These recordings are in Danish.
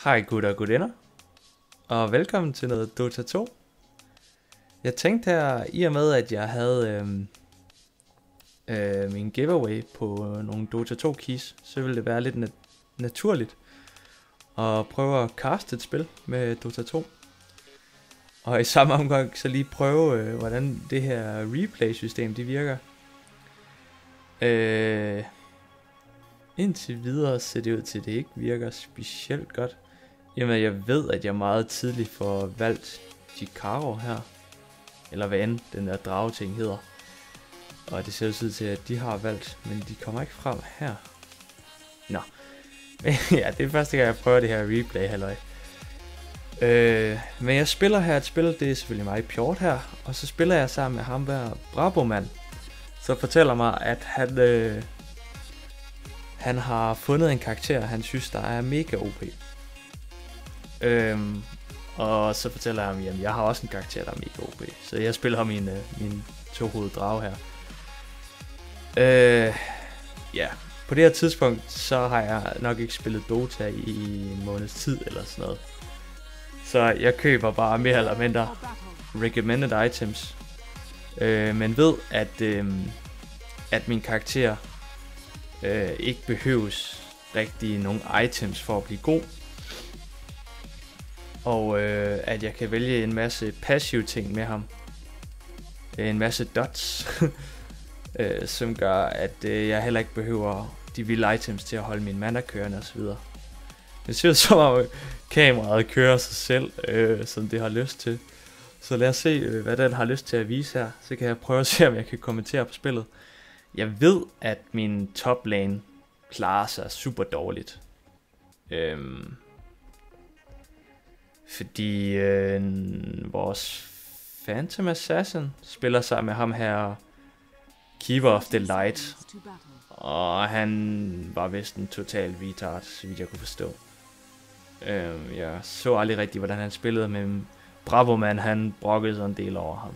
Hej gutter og gutinder, og velkommen til noget Dota 2. Jeg tænkte her, i og med at jeg havde min giveaway på nogle Dota 2 keys, så ville det være lidt naturligt at prøve at caste et spil med Dota 2. Og i samme omgang så lige prøve, hvordan det her replay-system det virker. Indtil videre ser det ud til, at det ikke virker specielt godt. Jamen jeg ved, at jeg meget tidligt får valgt Jakiro her. Eller hvad end den der drageting hedder. Og det ser ud til, at de har valgt, men de kommer ikke frem her. Nå. Ja, det er første gang, jeg prøver det her replay, halløj. Men jeg spiller her et spil, det er selvfølgelig mig Pjort her. Og så spiller jeg sammen med ham der Braboman. Så fortæller mig, at han har fundet en karakter, han synes, der er mega OP. Og så fortæller jeg ham, at jeg har også en karakter, der er mega OP. Så jeg spiller ham min tohovedet drage her. Ja, på det her tidspunkt, så har jeg nok ikke spillet Dota i en måneds tid eller sådan noget. Så jeg køber bare mere eller mindre recommended items. Men ved, at min karakter ikke behøves rigtig nogle items for at blive god. Og at jeg kan vælge en masse passive ting med ham. En masse dots. Som gør, at jeg heller ikke behøver de vilde items til at holde min mana kørende osv. Det ser ud som om kameraet kører sig selv, som det har lyst til. Så lad os se, hvad den har lyst til at vise her. Så kan jeg prøve at se, om jeg kan kommentere på spillet. Jeg ved, at min top lane klarer sig super dårligt. Fordi vores Phantom Assassin spiller sig med ham her, Keeper of the Light. Og han var vist en total retard, så vidt jeg kunne forstå. Jeg så aldrig rigtigt, hvordan han spillede, men Braboman, han brokkede sig en del over ham.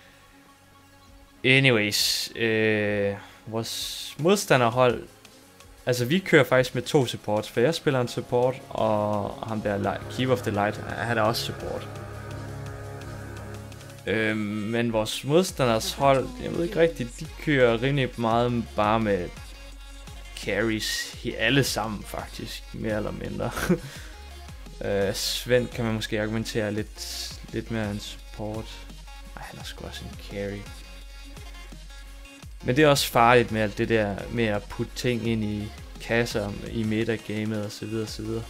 Anyways, vores modstanderhold, altså vi kører faktisk med 2 supports, for jeg spiller en support, og ham der Keeper of the Light, han er også support. Men vores modstanders hold, jeg ved ikke rigtigt, de kører rimelig meget bare med carries, alle sammen faktisk, mere eller mindre. Svend kan man måske argumentere lidt mere en support. Nej, han er sgu også en carry. Men det er også farligt med alt det der med at putte ting ind i kasser i metagamet og så videre og så videre.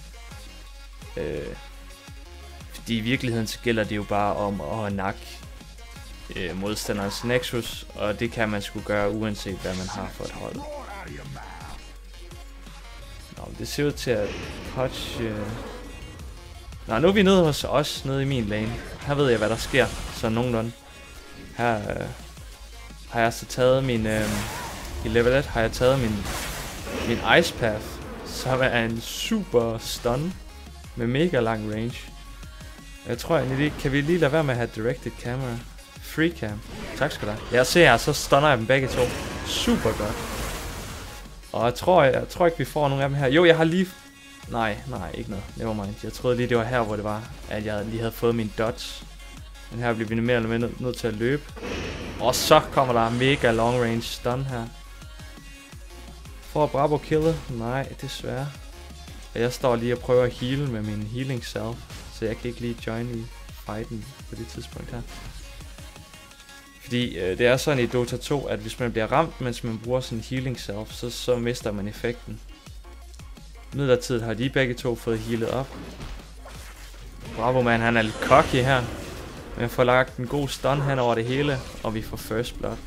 Fordi i virkeligheden så gælder det jo bare om at nakke modstanderens Nexus, og det kan man sgu gøre uanset hvad man har for et hold. Nå, det ser ud til at Hutch... Nå, nu er vi nede hos os, nede i min lane. Her ved jeg hvad der sker, så nogenlunde. Her har jeg så taget min... I level 1 har jeg taget min Ice Path, som er en super stun med mega lang range. Jeg tror egentlig, kan vi lige lade være med at have directed camera. Free cam. Tak skal du have. Jeg ser her, så stunner jeg dem begge to. Super godt. Og jeg tror ikke, vi får nogen af dem her. Jo, jeg har lige... Nej, ikke noget. Nevermind. Jeg troede lige, det var her, hvor det var, at jeg lige havde fået min dots. Men her bliver vi mere eller mindre nødt til at løbe. Og så kommer der mega long range stun her. Får Brabo killet? Nej, desværre. Jeg står lige og prøver at heal med min healing self. Så jeg kan ikke lige join i fighten på det tidspunkt her. Fordi det er sådan i Dota 2, at hvis man bliver ramt, mens man bruger sin healing self, så mister man effekten. Midlertidigt har de begge to fået healet op. Braboman, han er lidt cocky her. Men jeg får lagt en god stun hen over det hele, og vi får first blood.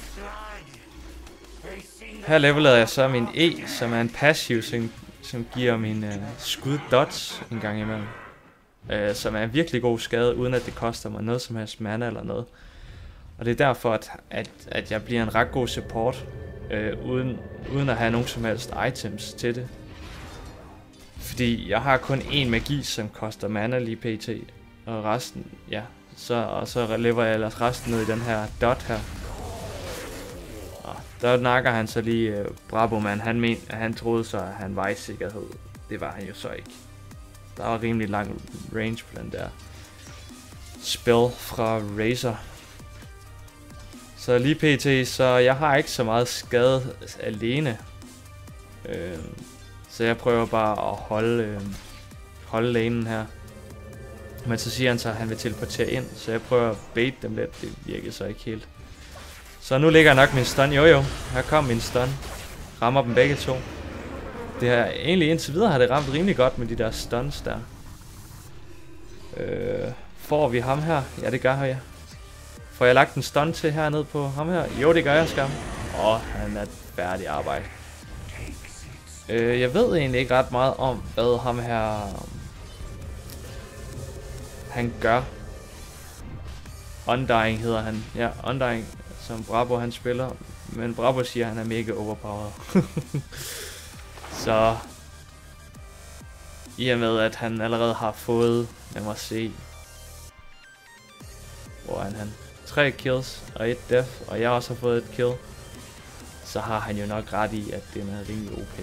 Her levelede jeg så min E, som er en passive, som giver min skud dots en gang imellem. Som er en virkelig god skade, uden at det koster mig noget som helst mana eller noget. Og det er derfor, at jeg bliver en ret god support, uden at have nogen som helst items til det. Fordi jeg har kun én magi, som koster mana lige pt. Og resten, ja. Så lever jeg ellers resten ned i den her dot her. Og der nakker han så lige Braboman. Han troede så, at han var i sikkerhed. Det var han jo så ikke. Der var rimelig lang range på den der spell fra Razor. Så lige pt, så jeg har ikke så meget skade alene. Så jeg prøver bare at holde lanen her. Men så siger han så, at han vil teleportere ind, så jeg prøver at bait dem lidt. Det virkede så ikke helt. Så nu ligger nok min stun. Jo, her kom min stun. Rammer dem begge to. Det her, egentlig indtil videre har det ramt rimelig godt med de der stuns der. Får vi ham her? Ja, det gør jeg. Får jeg lagt en stun til hernede på ham her? Jo, det gør jeg skam. Han er færdig arbejde. Jeg ved egentlig ikke ret meget om, hvad ham her han gør. Undying hedder han. Ja, Undying, som Brabo han spiller. Men Brabo siger, at han er mega overpowered. Så i og med, at han allerede har fået, lad mig se, hvor er han? 3 kills og 1 death, og jeg også har fået et kill, så har han jo nok ret i, at den er rimelig OP.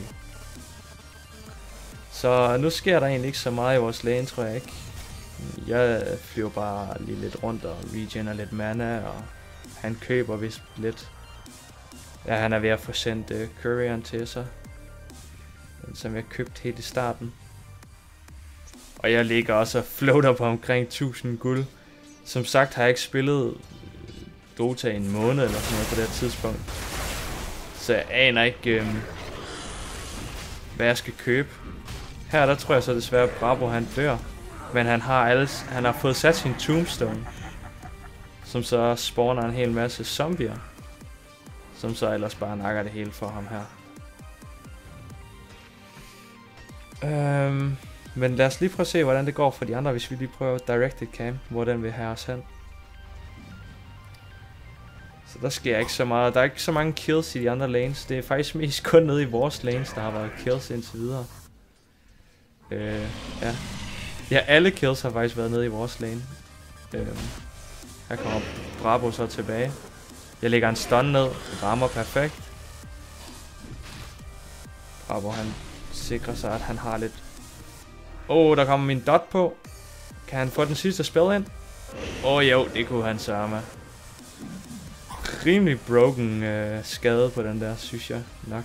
Så nu sker der egentlig ikke så meget i vores lane, tror jeg ikke. Jeg flyver bare lige lidt rundt og regener lidt mana, og han køber vist lidt. Ja, han er ved at få sendt courieren til sig, som jeg købte helt i starten. Og jeg ligger også og floater på omkring 1000 guld. Som sagt har jeg ikke spillet Dota i en måned eller sådan noget på det her tidspunkt. Så jeg aner ikke, hvad jeg skal købe. Her der tror jeg så desværre, at Brabo han dør. Men han har fået sat sin tombstone, som så spawner en hel masse zombier, som så ellers bare nakker det hele for ham her. Men lad os lige prøve at se, hvordan det går for de andre, hvis vi lige prøver directed cam, hvor den vil have os hen. Så der sker ikke så meget. Der er ikke så mange kills i de andre lanes. Det er faktisk mest kun nede i vores lanes, der har været kills indtil videre. Ja. Ja, alle kills har faktisk været nede i vores lane. Her kommer Brabo så tilbage. Jeg lægger en stun ned. Rammer perfekt. Brabo han sikrer sig, at han har lidt... der kommer min dot på. Kan han få den sidste spil ind? Jo, det kunne han sørme. Rimelig broken skade på den der, synes jeg nok.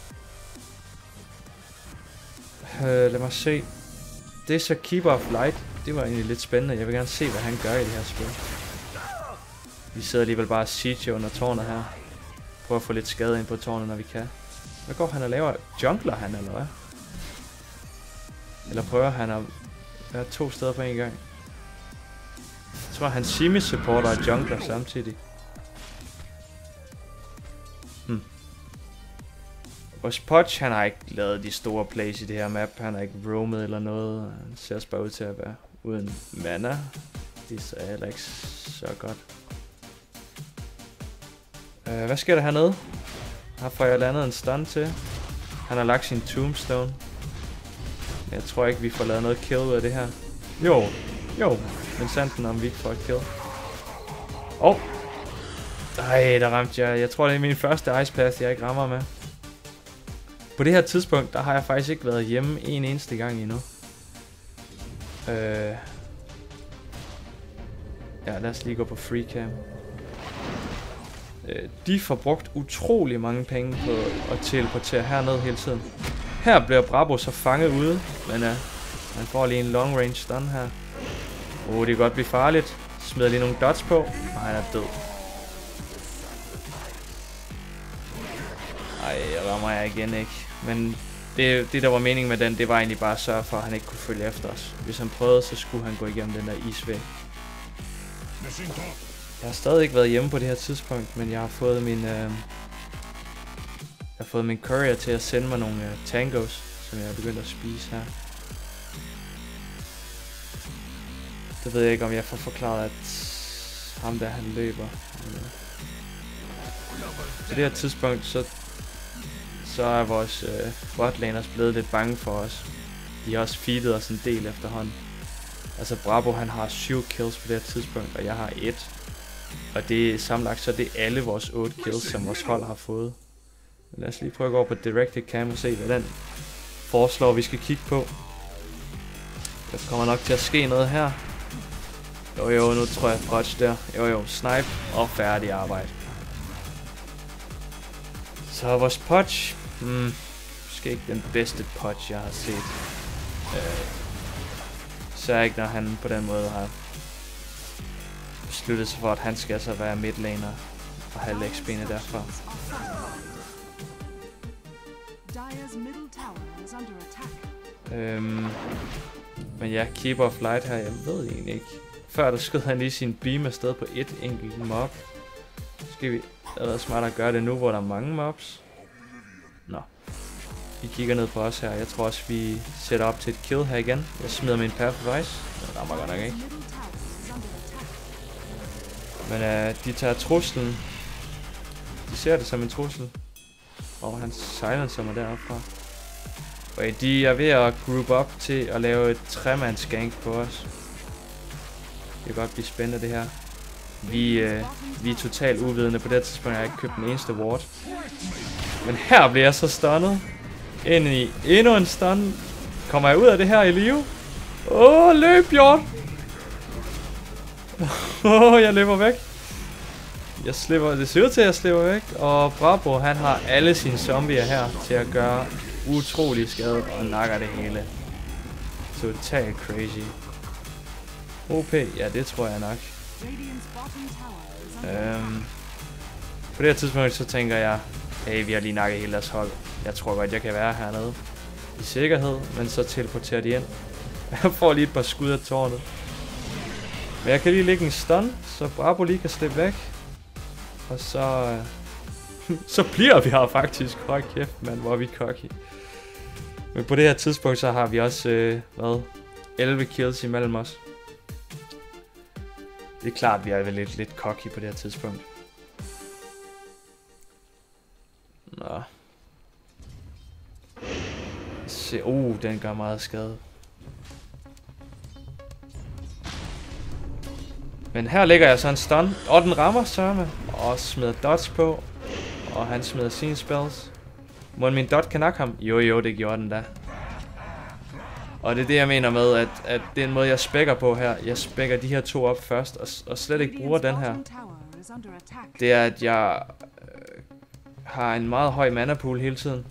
Lad mig se. Det er så Keeper of Light. Det var egentlig lidt spændende. Jeg vil gerne se, hvad han gør i det her spil. Vi sidder alligevel bare siege under tårnet her. Prøver at få lidt skade ind på tårnet, når vi kan. Hvad går han og laver? Jungler han, eller hvad? Eller prøver han at være 2 steder på en gang? Jeg tror, han semi-supporter og jungler samtidig. Vores Podge, han har ikke lavet de store plays i det her map. Han har ikke roamet eller noget. Han ser også bare ud til at være uden mana. Det er heller ikke så godt. Hvad sker der hernede? Her får jeg landet en stun til. Han har lagt sin tombstone. Jeg tror ikke, vi får lavet noget kill ud af det her. Jo. Men sanden om vi ikke får et kill. Ej, der ramte jeg. Jeg tror, det er min første ice path, jeg ikke rammer med. På det her tidspunkt, der har jeg faktisk ikke været hjemme en eneste gang endnu. Ja, lad os lige gå på free cam. De får brugt utrolig mange penge på at teleportere herned hele tiden. Her bliver Brabo så fanget ude, men han får lige en long range stun her. Det kan godt blive farligt. Smider lige nogle dots på, og han er død. Ej, jeg rammer jeg igen ikke. Men det der var meningen med den, det var egentlig bare at sørge for, at han ikke kunne følge efter os. Hvis han prøvede, så skulle han gå igennem den der isvæg. Jeg har stadig ikke været hjemme på det her tidspunkt, men jeg har fået min courier til at sende mig nogle tangos, som jeg er begyndt at spise her. Det ved jeg ikke, om jeg får forklaret, at ham der han løber. På det her tidspunkt, så er vores botlaners blevet lidt bange for os. De har også feedet os en del efterhånden. Altså Brabo han har 7 kills på det her tidspunkt, og jeg har 1. Og det er sammenlagt, så det er alle vores 8 kills, som vores hold har fået. Lad os lige prøve at gå over på directed cam og se, hvad den foreslår, vi skal kigge på. Der kommer nok til at ske noget her. Jo, nu tror jeg Fudge der. Jo, snipe og færdig arbejde. Så vores Pudge. Måske ikke den bedste Pudge, jeg har set. Så ikke, når han på den måde har besluttet sig for, at han skal så være midlaner og have lægsbenet derfra. Men ja, Keeper of Light her, jeg ved egentlig ikke. Før der skød han lige sin beam afsted på et enkelt mob. Skal vi allerede smart at gøre det nu, hvor der er mange mobs? Nå. Vi kigger ned på os her. Jeg tror også, vi sætter op til et kill her igen. Jeg smider min Perfect Vice. Det rammer godt nok ikke. Men de tager truslen. De ser det som en trussel. Og han silencer mig deroppe fra. Og de er ved at group op til at lave et 3-mands gank på os. Det kan godt blive spændende det her. Vi er totalt uvidende på det tidspunkt. Jeg har ikke købt den eneste ward. Men her bliver jeg så stunnet. Ind i endnu en stun. Kommer jeg ud af det her i live? Løb, Bjørn! Jeg løber væk. Det ser ud til, at jeg slipper væk. Og Brabo, han har alle sine zombier her til at gøre utrolig skade og nakker det hele. Totalt crazy. OP, ja, det tror jeg nok. På det her tidspunkt så tænker jeg, hey, vi har lige nakket hele deres hold. Jeg tror godt, jeg kan være hernede i sikkerhed, men så teleporterer de ind. Jeg får lige et par skud af tårnet. Men jeg kan lige lægge en stun, så Brabo lige kan slippe væk. Og så så bliver vi her faktisk. Hold kæft, mand, hvor er vi cocky. Men på det her tidspunkt, så har vi også 11 kills imellem os. Det er klart, vi er vel lidt cocky på det her tidspunkt. Nå. Se, den gør meget skade. Men her ligger jeg så en stun, og den rammer Sørme, og smider dodge på, og han smider sine spells. Må min dodge kan nakke ham? Jo, det gjorde den da. Og det er det, jeg mener med, at det er en måde, jeg spækker på her. Jeg spækker de her to op først, og slet ikke bruger den her. Det er, at jeg har en meget høj mana pool hele tiden.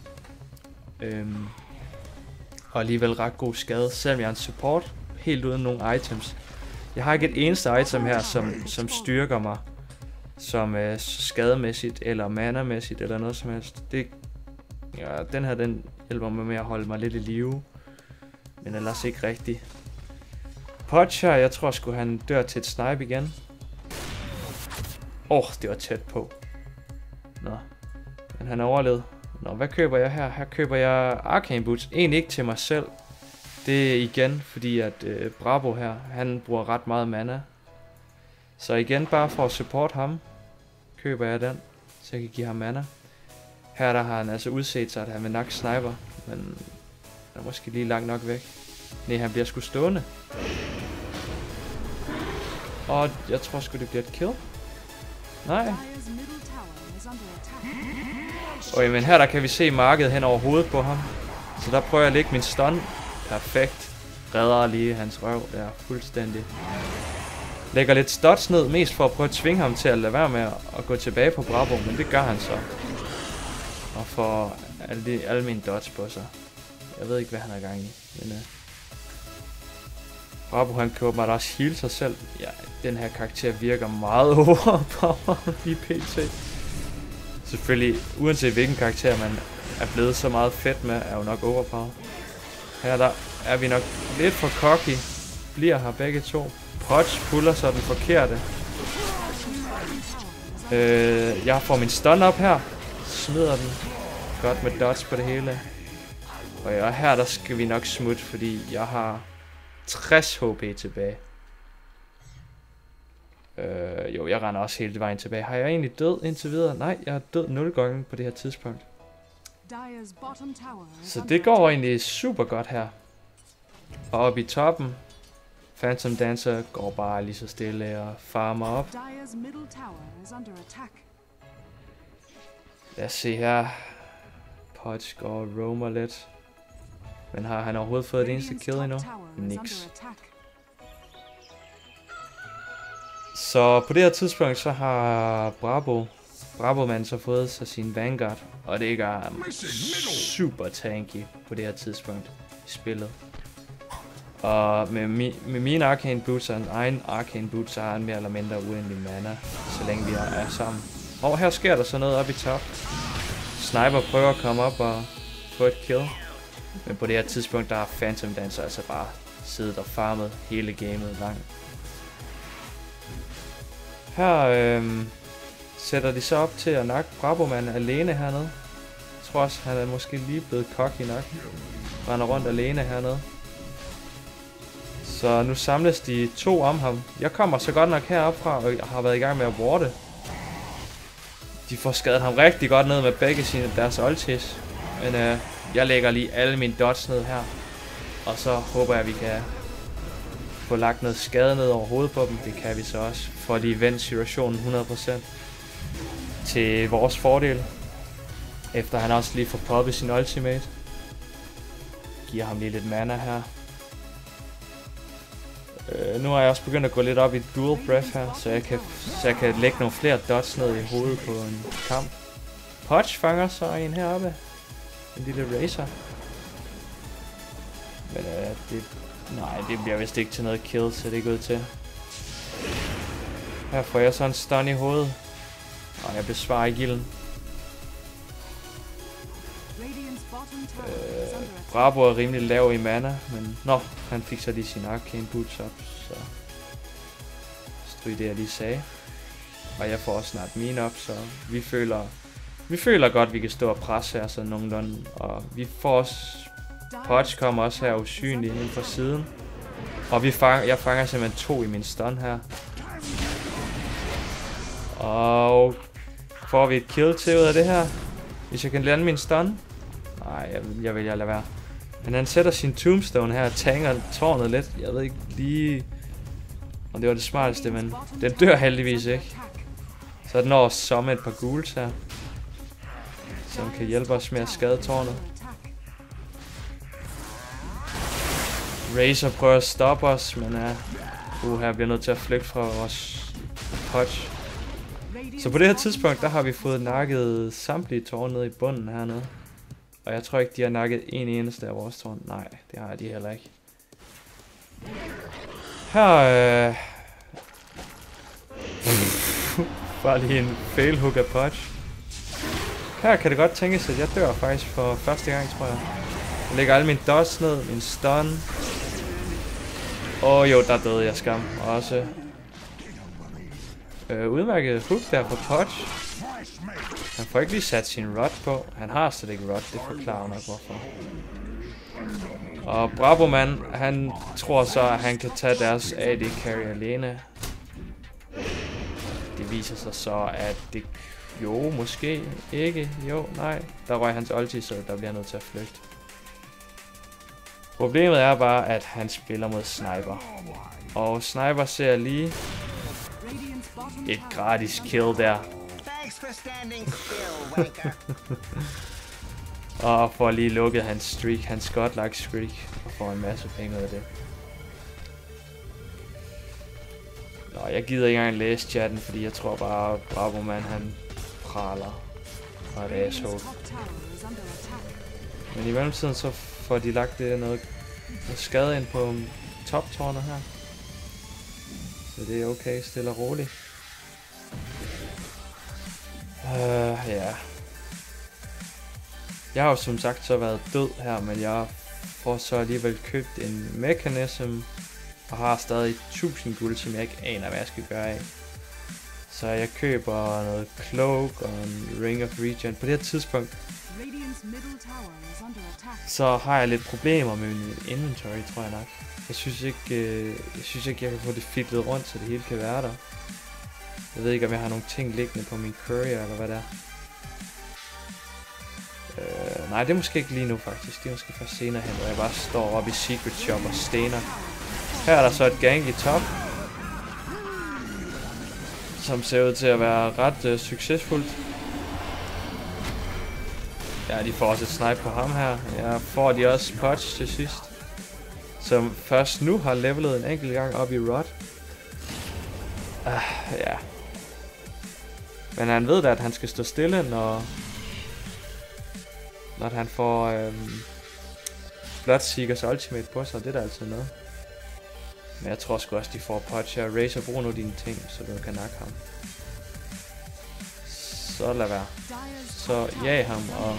Og alligevel ret god skade, selvom jeg er en support, helt uden nogen items. Jeg har ikke et eneste item her, som styrker mig, som skademæssigt eller mana-mæssigt eller noget som helst. Den her, den hjælper mig med at holde mig lidt i live, men ellers ikke rigtigt. Pudge her, jeg tror sgu han dør til et snipe igen. Det var tæt på. Nå, men han overlevede. Nå, hvad køber jeg her? Her køber jeg Arcane Boots. Egentlig ikke til mig selv. Det er igen, fordi at Brabo her, han bruger ret meget mana. Så igen, bare for at support ham, køber jeg den, så jeg kan give ham mana. Her der har han altså udset sig, at han vil nok sniper, men han er måske lige langt nok væk. Nej, han bliver sgu stående. Og jeg tror sgu, det bliver et kill. Nej. Men her der kan vi se markedet hen over hovedet på ham. Så der prøver jeg at lægge min stun. Perfekt. Redder lige hans røv der fuldstændig. Lægger lidt studs ned, mest for at prøve at tvinge ham til at lade være med at gå tilbage på Brabo, men det gør han så. Og får alle mine dodge på sig. Jeg ved ikke, hvad han er gang i, men Brabo han kan åbenbart også heal sig selv. Ja, den her karakter virker meget overpowered i PT. Selvfølgelig, uanset hvilken karakter man er blevet så meget fedt med, er jo nok overpowered. Her der er vi nok lidt for cocky. Bliver her begge to. Pudge puller så den forkerte. Jeg får min stun op her. Smider den. Godt med dodge på det hele. Og her der skal vi nok smutte, fordi jeg har 60 HP tilbage. Jeg render også hele vejen tilbage. Har jeg egentlig død indtil videre? Nej, jeg har død 0 gange på det her tidspunkt. Så det går egentlig super godt her. Og oppe i toppen, Phantom Dancer går bare lige så stille og farmer op. Lad os se her. Pudge går og roamer lidt. Men har han overhovedet fået det eneste kill endnu? Niks. Så på det her tidspunkt, så har Brabo-manden så fået sig sin Vanguard. Og det gør super tanky på det her tidspunkt i spillet. Og med mine Arcane Boots og en egen Arcane Boots, så har han mere eller mindre uendelig mana, så længe vi er sammen. Og her sker der så noget op i top. Sniper prøver at komme op og få et kill. Men på det her tidspunkt, der har Phantom Dancer altså bare siddet og farmet hele gamet langt. Her sætter de så op til at nakke Brabo-manden alene hernede. Jeg tror også, han er måske lige blevet cocky nok. Render rundt alene hernede. Så nu samles de 2 om ham. Jeg kommer så godt nok heropfra og har været i gang med at warte. De får skadet ham rigtig godt ned med begge deres ultis. Men jeg lægger lige alle mine dots ned her. Og så håber jeg, at vi kan få lagt noget skade ned over hovedet på dem. Det kan vi så også. For at lige vende situationen 100% til vores fordel. Efter han også lige får poppet sin ultimate. Giver ham lige lidt mana her. Nu har jeg også begyndt at gå lidt op i dual breath her, så jeg kan lægge nogle flere dots ned i hovedet på en kamp. Pudge fanger så en heroppe. En lille racer. Men det bliver vist ikke til noget kill, så det er gået til. Her får jeg så en stun i hovedet. Og jeg besvarer i gilden. Brabo er rimelig lav i mana, men han fik så lige sin Arcane Boots op, så stryg det jeg lige sagde. Og jeg får også snart mine op, så vi føler godt, vi kan stå og presse her sådan nogenlunde. Og vi får også, Pudge kommer også her usynlig ind fra siden. Og jeg fanger simpelthen 2 i min stun her. Og får vi et kill til ud af det her, hvis jeg kan lande min stun? Nej, jeg vil lade være. Men han sætter sin tombstone her og tanger tårnet lidt. Jeg ved ikke lige, om det var det smarteste, men den dør heldigvis ikke. Så den når som et par ghouls her, som kan hjælpe os med at skade tårnet. Razor prøver at stoppe os, men her bliver nødt til at flygte fra vores Pudge. Så på det her tidspunkt, der har vi fået nakket samtlige tårne nede i bunden hernede. Og jeg tror ikke, de har nakket en eneste af vores tårn. Nej, det har de heller ikke. Her bare lige en failhook af Pudge. Her kan det godt tænkes, at jeg dør faktisk for første gang, tror jeg. Jeg lægger alle mine dots ned, min stun. Jo, der døde jeg skam også. Udmærket hook der på Pudge. Han får ikke lige sat sin rod på. Han har slet ikke rod, det forklarer nok hvorfor. Og Brabo-mand, han tror så, at han kan tage deres AD carry alene. Det viser sig så, at det... Jo, måske ikke. Jo, nej. Der røg hans ulti, så der bliver nødt til at flygte. Problemet er bare, at han spiller mod Sniper. Og Sniper ser lige et gratis kill der. Og får lige lukket hans streak, hans godlike streak, og får en masse penge ud af det. Nå, jeg gider ikke engang læse chatten, fordi jeg tror bare, at Brabo-mand han praler og et asshole. Men i mellemtiden så får de lagt noget skade ind på top-tårnet her. Så det er okay, stille og roligt. Ja. Jeg har jo som sagt så været død her, men jeg får så alligevel købt en Mechanism og har stadig 1000 guld, som jeg ikke aner, hvad jeg skal gøre af. Så jeg køber noget Cloak og en Ring of Regen. På det her tidspunkt så har jeg lidt problemer med min inventory, tror jeg nok. Jeg synes ikke, jeg kan få det fitlet rundt, så det hele kan være der. Jeg ved ikke, om jeg har nogle ting liggende på min courier, eller hvad det er. Nej, det er måske ikke lige nu, faktisk. Det er måske først senere hen, hvor jeg bare står oppe i Secret Shop og stener. Her er der så et gank i top, som ser ud til at være ret succesfuldt. Ja, de får også et snipe på ham her. Ja, får de også Pudge til sidst. Som først nu har levelet en enkelt gang op i Rod. Ja. Men han ved da, at han skal stå stille, når han får Bloodseekers ultimate på sig. Det er da altid noget. Men jeg tror sgu også, de får Pudge her. Razor, brug nu dine ting, så du kan nakke ham. Så lad være. Så jag ham, og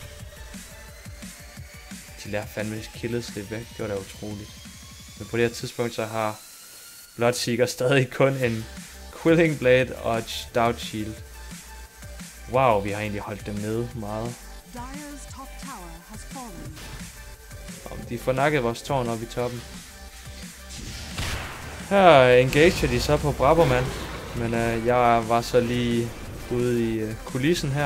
de lader fandme killet slippe væk. Det var da utroligt. Men på det her tidspunkt, så har Bloodseeker stadig kun en Quelling Blade og et Stout Shield. Wow, vi har egentlig holdt dem nede meget. Og de får nakket vores tårn op i toppen. Her engager de så på Braberman. Men jeg var så lige ude i kulissen her.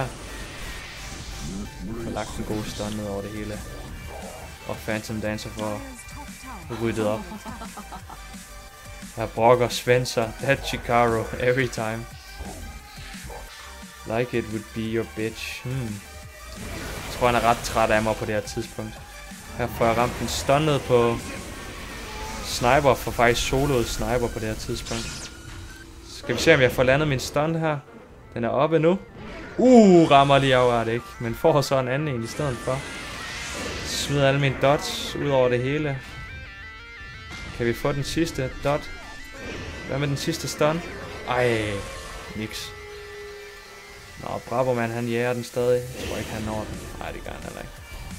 Og lagt en god stun ned over det hele. Og Phantom Dancer for ryddet op. Her brokker Spencer. That Chikaro every time. Like it would be your bitch. Jeg tror han er ret træt af mig på det her tidspunkt. Her får jeg ramt en stun ned på Sniper, for faktisk soloet Sniper på det her tidspunkt. Skal vi se om jeg får landet min stun her. Den er oppe nu. Rammer lige over det ikke. Men får så en anden en i stedet for. Smider alle mine dots ud over det hele. Kan vi få den sidste dot? Hvad med den sidste stun? Ej, niks. Nå, Braberman han jager den stadig. Jeg tror ikke han når den. Nej, det gør han heller ikke.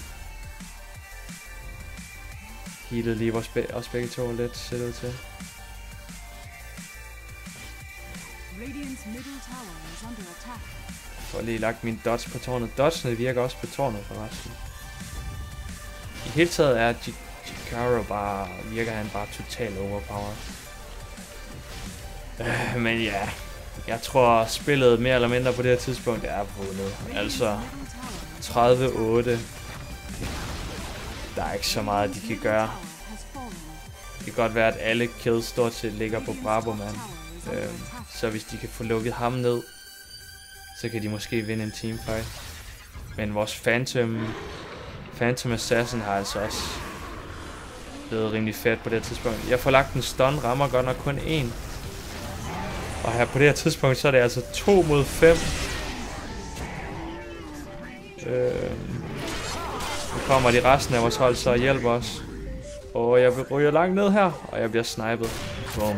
Healede lige os begge to lidt, ser det ud til. Får lige lagt mine dots på tårnet. Dotsene virker også på tårnet forresten. I hele taget er Chikaro bare, virker han bare totalt overpowered. Men ja, jeg tror spillet mere eller mindre på det her tidspunkt er vundet. Altså 30-8. Der er ikke så meget de kan gøre. Det kan godt være at alle kills stort set ligger på Braberman. Så hvis de kan få lukket ham ned, så kan de måske vinde en teamfight. Men vores Phantom Assassin har altså også blevet rimelig fedt på det tidspunkt. Jeg får lagt en stun, rammer godt nok kun én. Og her på det her tidspunkt, så er det altså 2 mod 5. Nu kommer de resten af vores hold så og hjælper os. Og jeg ryger langt ned her, og jeg bliver snipet. Boom.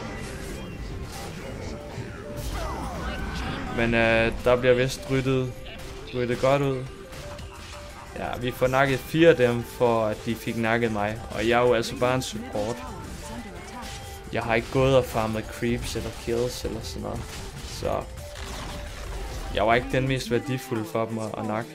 Men der bliver vist ryddet godt ud. Ja, vi får nakket 4 af dem, for at de fik nakket mig. Og jeg er jo altså bare en support. Jeg har ikke gået og farmet creeps eller kills eller sådan noget. Så jeg var ikke den mest værdifulde for dem at nakke.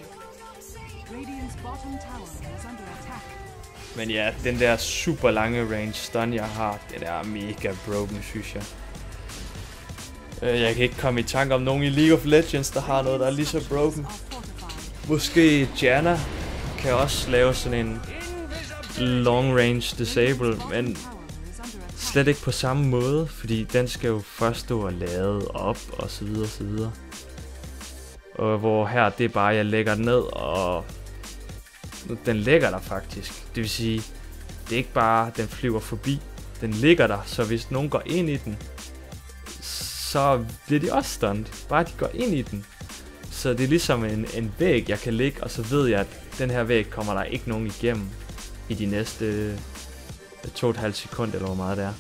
Men ja, den der super lange range stun jeg har, det der er mega broken, synes jeg. Jeg kan ikke komme i tanke om nogen i League of Legends, der har noget, der er lige så broken. Måske Janna kan også lave sådan en long range disable, men slet ikke på samme måde, fordi den skal jo først stå og lade op og så videre og så videre. Og hvor her, det er bare, jeg lægger den ned, og den ligger der faktisk. Det vil sige, det er ikke bare, den flyver forbi. Den ligger der, så hvis nogen går ind i den, så bliver de også stunned. Bare de går ind i den. Så det er ligesom en væg, jeg kan ligge, og så ved jeg, at den her væg kommer der ikke nogen igennem i de næste 2,5 sekunder, eller hvor meget det er.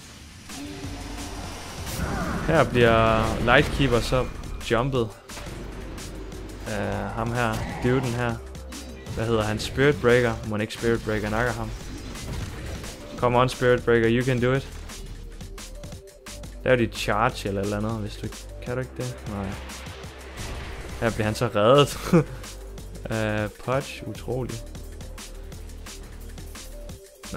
Her bliver Lightkeeper så jumpet. Ham her, duden her. Hvad hedder han? Spirit Breaker. Må ikke Spirit Breaker nakker ham. Come on, Spirit Breaker, you can do it. Lav dit charge eller et eller andet, hvis du kan du ikke det? Nej. Her bliver han så reddet. Pudge, utroligt. Nå.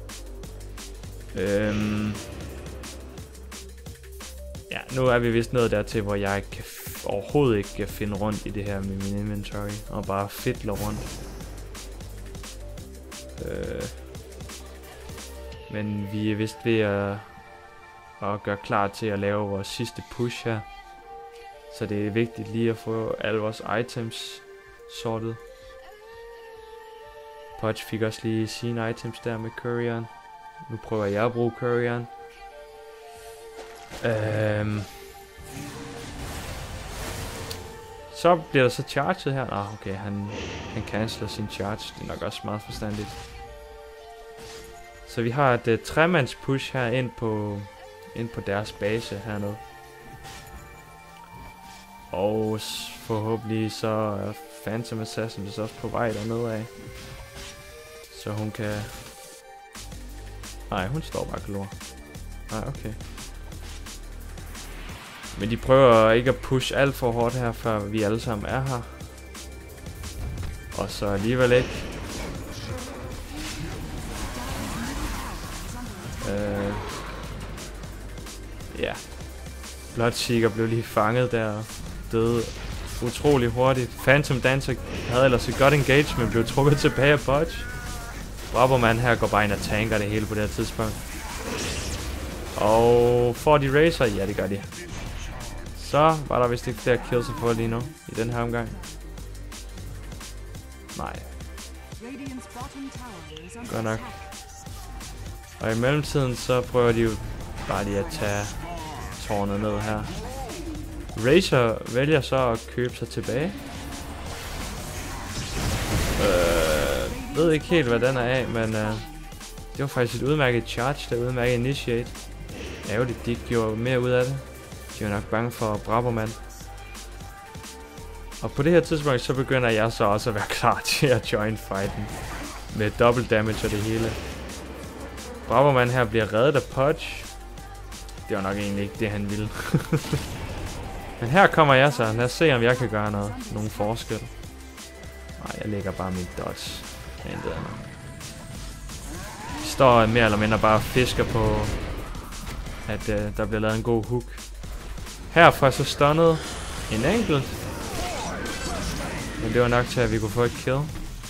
Ja, nu er vi vist nået dertil, hvor jeg kan overhovedet ikke kan finde rundt i det her med min inventory, og bare fedler rundt. Men vi er vist ved at gøre klar til at lave vores sidste push her. Så det er vigtigt lige at få alle vores items sortet. Pudge fik også lige sine items der med courieren. Nu prøver jeg at bruge courieren. Så bliver der så charget her. Okay, han canceler sin charge. Det er nok også meget forstandigt. Så vi har et 3-mands push her ind på deres base hernede. Og forhåbentlig så er Phantom Assassin også på vej dernede af. Så hun kan... Nej, hun står bare klor. Nej, okay. Men de prøver ikke at pushe alt for hårdt her, før vi alle sammen er her. Og så alligevel ikke. Ja. Bloodseeker blev lige fanget der og døde utrolig hurtigt. Phantom Dancer havde ellers et godt engagement, blev trukket tilbage af Pudge. Braboman her går bare ind og tanker det hele på det her tidspunkt. Og får de Razor? Ja, det gør de. Så var der vist ikke flere kills at få lige nu i den her omgang. Nej. Godt nok. Og i mellemtiden så prøver de jo bare lige at tage tårnet ned her. Razor vælger så at købe sig tilbage. Ved ikke helt hvad den er af, men det var faktisk et udmærket charge, det udmærket initiate. Ærgerligt, de ikke gjorde mere ud af det. De var nok bange for Braboman. Og på det her tidspunkt så begynder jeg så også at være klar til at join fighten. Med double damage og det hele. Braboman her bliver reddet af Pudge. Det var nok egentlig ikke det han ville. Men her kommer jeg så. Lad os se om jeg kan gøre nogen forskel. Nej, jeg lægger bare mit dodge. Vi står mere eller mindre bare og fisker på, at der bliver lavet en god hook. Her får jeg så stunnet en enkelt. Men det var nok til, at vi kunne få et kill.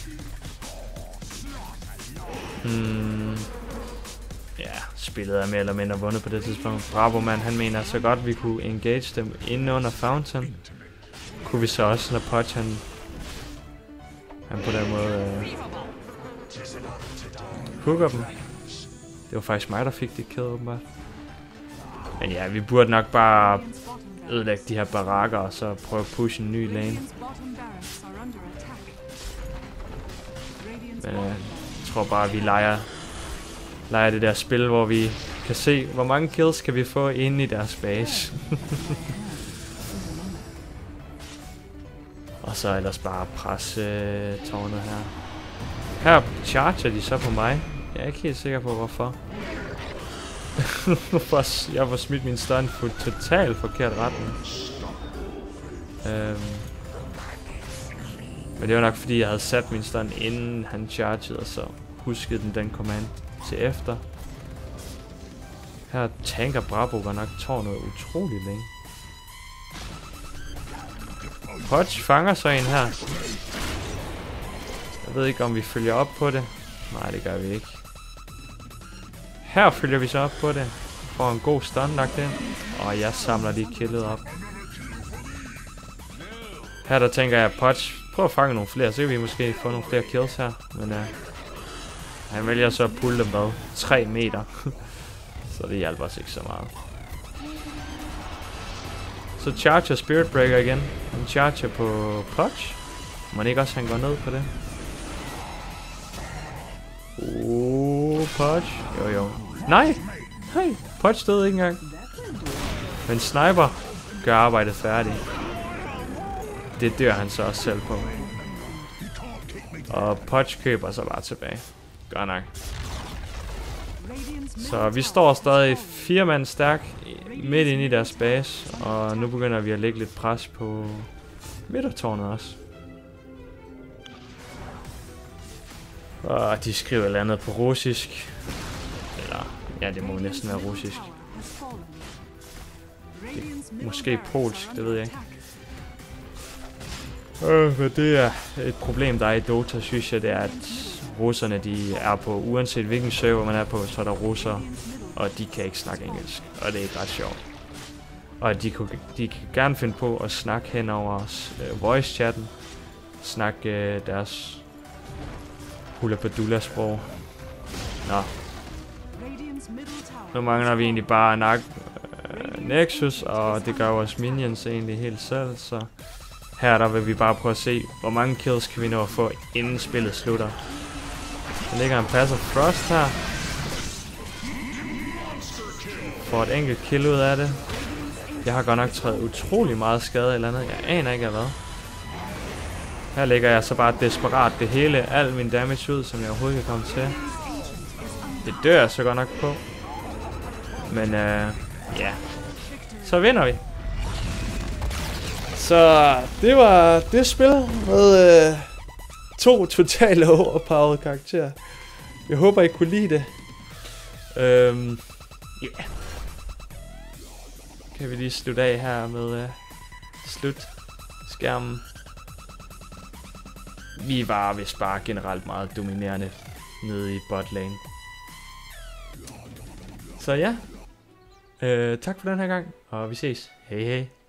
Ja, spillet er mere eller mindre vundet på det tidspunkt. Braboman, han mener så godt, vi kunne engage dem inde under Fountain. Kunne vi så også, når Pudge han på den måde hooker dem. Det var faktisk mig, der fik det kill, åbenbart. Men ja, vi burde nok bare ødelægge de her barakker, og så prøve at pushe en ny lane. Men jeg tror bare, at vi leger det der spil, hvor vi kan se, hvor mange kills kan vi få inde i deres base. Og så ellers bare presse tårnet her. Her charger de så på mig. Jeg er ikke helt sikker på, hvorfor. Jeg får smidt min stun på totalt forkert retning. Men det var nok fordi, jeg havde sat min stun inden han chargede, og så huskede den command til efter. Her tanker Brabo var nok tårnet utrolig længe. Pudge fanger så en her. Jeg ved ikke, om vi følger op på det. Nej, det gør vi ikke. Her følger vi så op på det. Får en god stun lagt ind. Og jeg samler de killet op. Her der tænker jeg, Pudge, prøv at fange nogle flere, så kan vi måske få nogle flere kills her. Men han vælger så at pulle dem med 3 meter. Så det hjælper os ikke så meget. Så charger Spirit Breaker igen. Han charger på Pudge. Må ikke også han går ned på det? Pudge. Jo. Nej! Hey, Pudge døde ikke engang. Men Sniper gør arbejdet færdigt. Det dør han så også selv på. Og Pudge køber så bare tilbage. Godt nok. Så vi står stadig 4 mand stærk midt inde i deres base. Og nu begynder vi at lægge lidt pres på midtertårnet også. Og de skriver et eller andet på russisk. Eller, ja, det må næsten være russisk. Måske polsk, det ved jeg ikke. Men det er et problem, der er i Dota, synes jeg, det er, at russerne, de er på, uanset hvilken server man er på, så er der russere, og de kan ikke snakke engelsk, og det er ikke ret sjovt. Og de kan gerne finde på at snakke hen over voice-chatten, snakke deres Hula Padula sprog. Nå. Nu mangler vi egentlig bare Nexus, og det gør vores minions egentlig helt selv, så her der vil vi bare prøve at se, hvor mange kills kan vi nå at få, inden spillet slutter. Der ligger en Pass of Frost her. Får et enkelt kill ud af det. Jeg har godt nok taget utrolig meget skade eller andet. Jeg aner ikke af hvad. Her lægger jeg så bare desperat det hele, al min damage ud, som jeg overhovedet kan komme til. Det dør jeg så godt nok på. Men ja. Så vinder vi. Så det var det spil med 2 totale overpowered karakterer. Jeg håber I kunne lide det. Yeah. Kan vi lige slutte af her med slut skærmen. Vi var vist bare generelt meget dominerende nede i botlane. Så ja. Tak for den her gang, og vi ses. Hej hej.